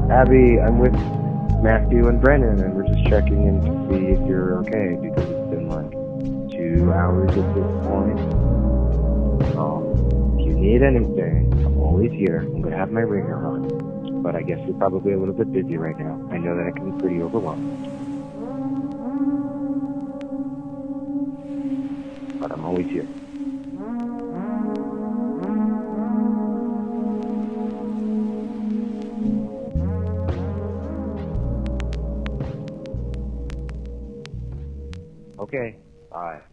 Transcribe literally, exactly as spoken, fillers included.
Abby, I'm with Matthew and Brennan, and we're just checking in to see if you're okay, because it's been like two hours at this point. Um, if you need anything, I'm always here. I'm gonna have my ringer on, but I guess you're probably a little bit busy right now. I know that it can be pretty overwhelming, but I'm always here. Okay, bye.